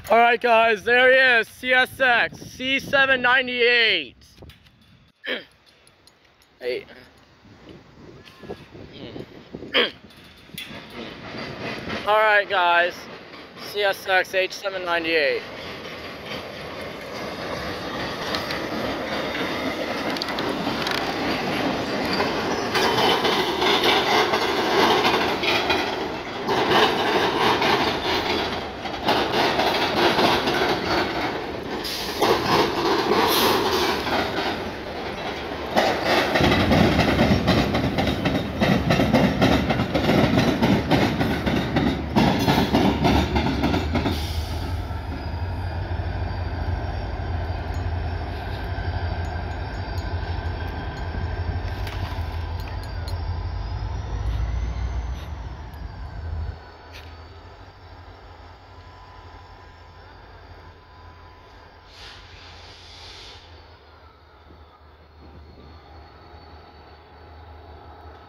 Alright guys, there he is, CSX, C798. Hey. Alright guys, CSX H798.